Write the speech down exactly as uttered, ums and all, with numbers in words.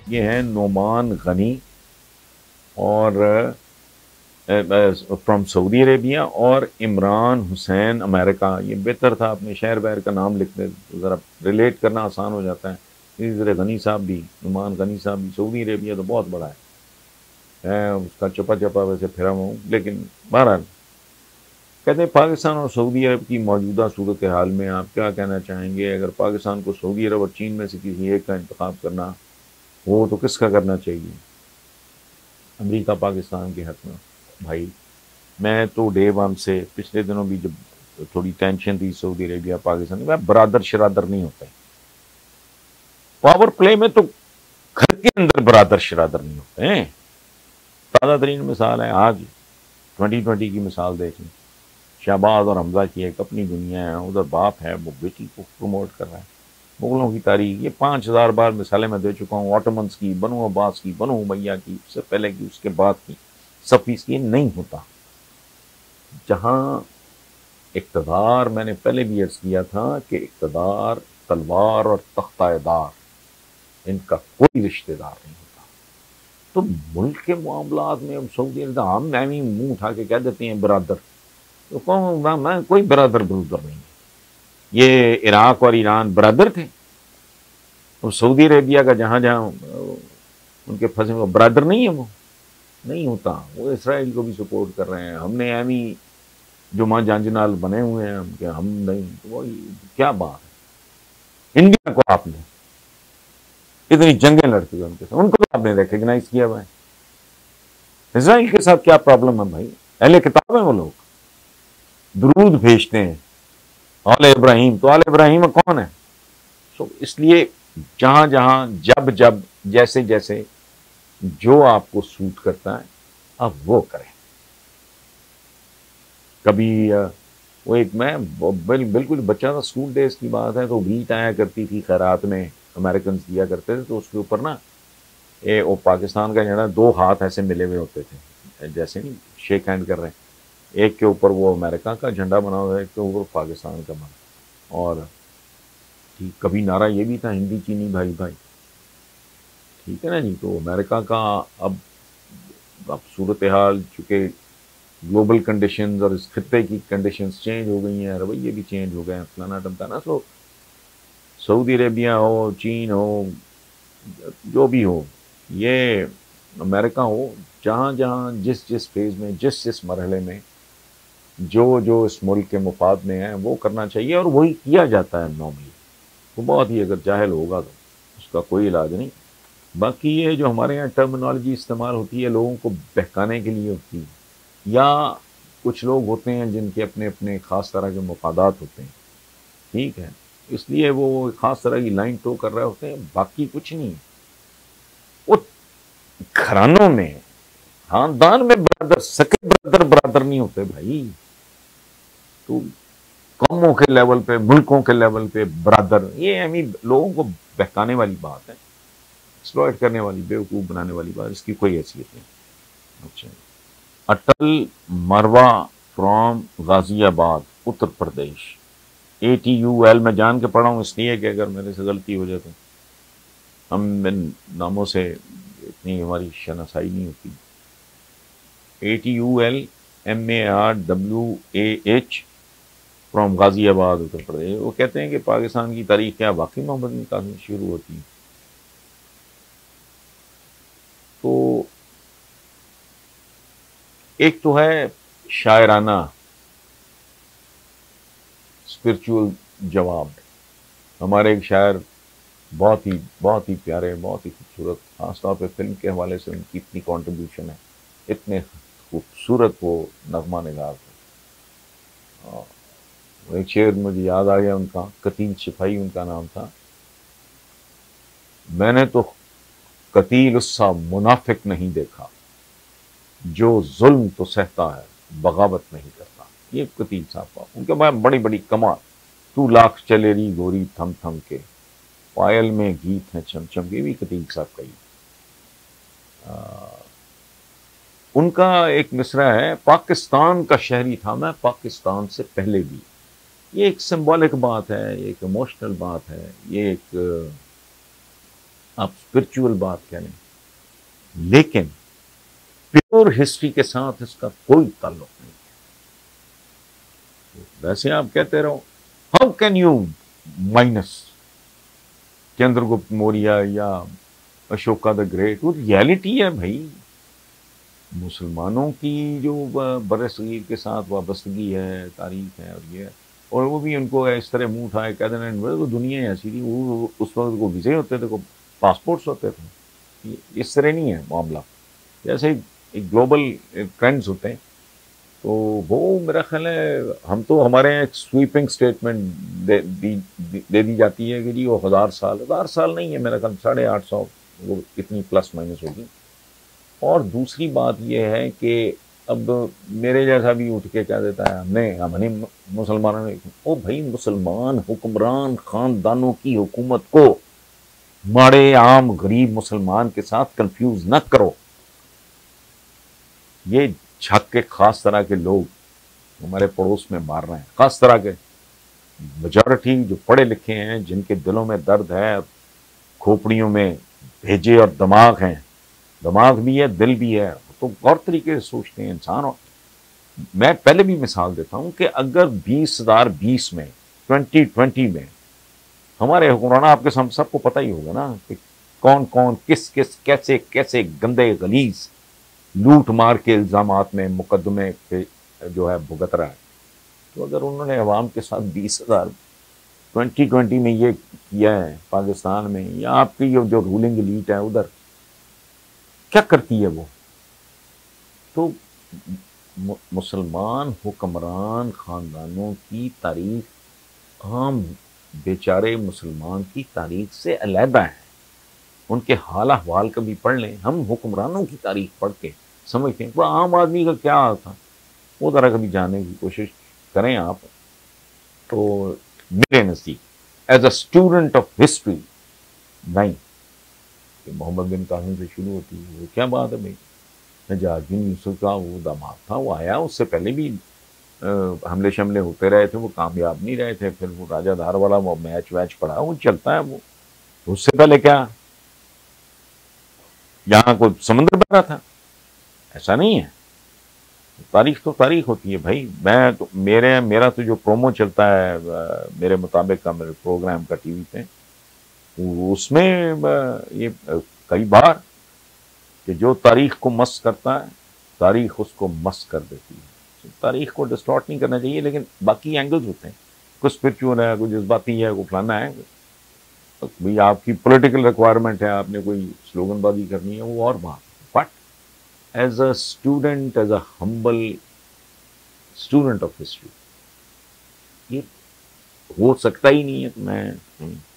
یہ ہیں نعمان غنی اور فرام سعودی عربیہ، اور عمران حسین امریکہ۔ یہ بہتر تھا اپنے شہر بہر کا نام لکھ دیں تو ذرا ریلیٹ کرنا آسان ہو جاتا ہے۔ اسی طرح غنی صاحب بھی، نعمان غنی صاحب بھی، سعودی عربیہ تو بہت بڑا ہے، میں اس کا چپا چپا ویسے پھرا ہوا ہوں، لیکن بہرحال کہتے ہیں پاکستان اور سعودی عرب کی موجودہ صورتحال میں آپ کیا کہنا چاہیں گے؟ اگر پاکستان کو سعودی عرب اور چین میں سے کسی ایک کا انتخاب کرنا ہو تو کس کا کرنا چاہیے؟ امریکہ پاکستان کے حق میں بھائی، میں تو ڈے ون سے، پچھلے دنوں بھی جب تھوڑی ٹینشن تھی سعودی عربیہ پاکستان میں، برادر شرادر نہیں ہوتے پاور پلے میں، تو گھر کے اندر برادر شرادر نہیں ہوتے ہیں۔ تازہ ترین مثال ہے آج ٹوئنٹی ٹوئنٹی کی مثال دیکھ لیں، شہباز اور حمزہ کی ایک اپنی دنیا ہے، ادھر باپ ہے وہ بیٹی کو پروموٹ کر رہا ہے۔ مغلوں کی تاریخ، یہ پانچ ہزار بار مثالیں میں دے چکا ہوں، آٹومنس کی، بنو عباس کی، بنو امیہ کی، اس سے پہلے کی، اس کے بعد کی، صفویز کی۔ نہیں ہوتا۔ جہاں اقتدار، میں نے پہلے بھی عرض کیا تھا کہ اقتدار تلوار اور تختہ دار، ان کا کوئی رشتہ دار نہیں ہوتا۔ تو ملک کے معاملات میں اب سعودی عرب، ہم میں بھی منہ اٹھا کے کہہ دیتے ہیں برادر، تو کون، میں کوئی برادر برادر نہیں ہے۔ یہ عراق اور ایران برادر تھے، اور سعودی عربیہ کا جہاں جہاں ان کے پھنسے وہ برادر نہیں ہے، وہ نہیں ہوتا۔ وہ اسرائیل کو بھی سپورٹ کر رہے ہیں، ہم نے ایمی جو ماں جانجنال بنے ہوئے ہیں ہم، کہ ہم نہیں، تو وہ کیا بات ہے؟ انڈیا کو آپ نے اتنی جنگیں لڑتی ہیں ان کے ساتھ، ان کو تو آپ نے ریکگنائز کیا ہوا ہے۔ اسرائیل کے ساتھ کیا پرابلم ہے بھائی؟ اہل کتاب ہیں وہ لوگ، درود بھیجتے ہیں آل ابراہیم، تو آل ابراہیم کون ہے؟ سو اس لیے جہاں جہاں، جب جب، جیسے جیسے جو آپ کو سوٹ کرتا ہے آپ وہ کریں۔ کبھی وہ ایک، میں بالکل بچہ تھا، اسکول ڈیز کی بات ہے، تو بھیٹ آیا کرتی تھی خیرات میں، امریکنز دیا کرتے تھے، تو اس کے اوپر نا اے وہ پاکستان کا جھنڈا، دو ہاتھ ایسے ملے ہوئے ہوتے تھے، جیسے نہیں شیک ہینڈ کر رہے ہیں، ایک کے اوپر وہ امریکہ کا جھنڈا بنا ہوا ہے، ایک کے اوپر پاکستان کا بنا، اور کبھی نعرہ یہ بھی تھا، ہندی چینی بھائی بھائی، ٹھیک ہے نا جی۔ تو امریکہ کا اب اب صورتحال، چونکہ گلوبل کنڈیشنز اور اس خطے کی کنڈیشنز چینج ہو گئی ہیں، رویے بھی چینج ہو گئے ہیں، فلانا ٹمکانا، سو سعودی عربیہ ہو، چین ہو، جو بھی ہو، یہ امریکہ ہو، جہاں جہاں جس جس فیز میں، جس جس مرحلے میں جو جو اس ملک کے مفاد میں ہے وہ کرنا چاہیے، اور وہی کیا جاتا ہے نارملی۔ وہ بہت ہی، اگر جاہل ہوگا تو اس کا کوئی علاج نہیں۔ باقی یہ جو ہمارے یہاں ٹرمینالوجی استعمال ہوتی ہے لوگوں کو بہکانے کے لیے ہوتی ہے، یا کچھ لوگ ہوتے ہیں جن کے اپنے اپنے خاص طرح کے مفادات ہوتے ہیں، ٹھیک ہے، اس لیے وہ خاص طرح کی لائن ٹو کر رہے ہوتے ہیں، باقی کچھ نہیں۔ وہ گھرانوں میں، خاندان میں برادر، سکے برادر برادر نہیں ہوتے بھائی، تو قوموں کے لیول پہ، ملکوں کے لیول پہ برادر، یہ ہمیں لوگوں کو بہکانے والی بات ہے، ایکسپلائٹ کرنے والی، بیوقوف بنانے والی بات، اس کی کوئی حیثیت نہیں۔ اچھا، اٹل مروا from Ghaziabad, Uttar Pradesh, A T U L میں جان کے پڑھا ہوں اس لیے کہ اگر میرے سے غلطی ہو جائے تو ہم ان ناموں سے اتنی ہماری شناسائی نہیں ہوتی۔ A T U L M A R W A H from Ghaziabad, Uttar Pradesh. وہ کہتے ہیں کہ پاکستان کی تاریخ کیا واقعی محمد بن قاسم شروع ہوتی ہے؟ تو ایک تو ہے شاعرانہ اسپرچول جواب، ہمارے ایک شاعر بہت ہی بہت ہی پیارے، بہت ہی خوبصورت، خاص طور پہ فلم کے حوالے سے ان کی اتنی کنٹریبیوشن ہے، اتنے خوبصورت وہ نغمہ نگار تھے۔ وہ ایک شعر مجھے یاد آ گیا ان کا، قتیل سپاہی ان کا نام تھا، میں نے تو قتیل اس سا منافق نہیں دیکھا، جو ظلم تو سہتا ہے بغاوت نہیں کرتا۔ یہ قتیل صاحب کا، ان کے بعد بڑی بڑی کمال، تو لاکھ چلے ری گوری تھم تھم کے، پائل میں گیت ہے چم چم، یہ بھی قتیل صاحب کا ہی۔ ان کا ایک مصرع ہے، پاکستان کا شہری تھا میں پاکستان سے پہلے بھی۔ یہ ایک سمبولک بات ہے، یہ ایک ایموشنل بات ہے، یہ ایک آپ اسپرچول بات کہہ لیں، لیکن پیور ہسٹری کے ساتھ اس کا کوئی تعلق نہیں ہے۔ ویسے آپ کہتے رہو how can you minus Chandra Gupta Maurya یا اشوکا دا گریٹ، وہ ریالٹی ہے بھائی، مسلمانوں کی جو بر صغیر کے ساتھ وابستگی ہے، تاریخ ہے، اور یہ اور وہ بھی ان کو اس طرح منہ اٹھائے کہہ دینا وہ دنیا ایسی تھی، وہ اس وقت کو ویزے ہوتے تھے، کو پاسپورٹس ہوتے تھے، اس طرح نہیں ہے معاملہ، جیسے ایک گلوبل ٹرینڈز ہوتے ہیں، تو وہ میرا خیال ہے ہم تو ہمارے یہاں ایک سویپنگ اسٹیٹمنٹ دے دی دے دی جاتی ہے کہ جی وہ ہزار سال ہزار سال نہیں ہے، میرا خیال ساڑھے آٹھ سو وہ اتنی پلس مائنس ہوگی۔ اور دوسری بات یہ ہے کہ اب میرے جیسا بھی اٹھ کے کہہ دیتا ہے ہم نے ہم نے مسلمانوں نے، او بھائی مسلمان حکمران خاندانوں کی حکومت کو ماڑے عام غریب مسلمان کے ساتھ کنفیوز نہ کرو۔ یہ جھک کے خاص طرح کے لوگ ہمارے پڑوس میں مار رہے ہیں، خاص طرح کے میجورٹی جو پڑھے لکھے ہیں، جن کے دلوں میں درد ہے، کھوپڑیوں میں بھیجے اور دماغ ہیں، دماغ بھی ہے دل بھی ہے، تو غور طریقے سے سوچتے ہیں انسان۔ اور میں پہلے بھی مثال دیتا ہوں کہ اگر بیس ہزار بیس میں ٹوینٹی ٹوینٹی میں ہمارے حکمران، آپ کے سب کو پتہ ہی ہوگا نا کہ کون کون کس کس کیسے کیسے گندے غلیظ لوٹ مار کے الزامات میں مقدمے پہ جو ہے بھگت رہا ہے، تو اگر انہوں نے عوام کے ساتھ بیس ہزار ٹوینٹی ٹوینٹی میں یہ کیا ہے پاکستان میں، یا آپ کی جو رولنگ ایلیٹ ہے ادھر کیا کرتی ہے وہ، تو مسلمان حکمران خاندانوں کی تاریخ عام بیچارے مسلمان کی تاریخ سے علیحدہ ہے، ان کے حال احوال کبھی پڑھ لیں۔ ہم حکمرانوں کی تاریخ پڑھ کے سمجھتے ہیں وہ عام آدمی کا کیا تھا، وہ ذرا کبھی جاننے کی کوشش کریں آپ، تو میرے نزدیک as a student of history نہیں کہ محمد بن قاسم سے شروع ہوتی ہے، وہ کیا بات ہے بھائی، نجات بن یوسف کا وہ داماد تھا، وہ آیا، اس سے پہلے بھی حملے شملے ہوتے رہے تھے، وہ کامیاب نہیں رہے تھے، پھر وہ راجہ دھار والا وہ میچ ویچ پڑا، وہ چلتا ہے، وہ اس سے پہلے کیا یہاں کوئی سمندر بہ رہا تھا، ایسا نہیں ہے، تاریخ تو تاریخ ہوتی ہے بھائی۔ میں تو میرے میرا تو جو پرومو چلتا ہے میرے مطابق کا میرے پروگرام کا ٹی وی پہ، اس میں یہ کئی بار کہ جو تاریخ کو مس کرتا ہے تاریخ اس کو مس کر دیتی ہے، تاریخ کو ڈسٹارٹ نہیں کرنا چاہیے، لیکن باقی اینگلز ہوتے ہیں، کوئی اسپرچول ہے، کوئی جذباتی ہے، کوئی فلانا ہے، بھائی آپ کی پولیٹیکل ریکوائرمنٹ ہے، آپ نے کوئی سلوگن بازی کرنی ہے، وہ اور بات، but as a student, as a humble student of history یہ ہو سکتا ہی نہیں ہے۔ تو میں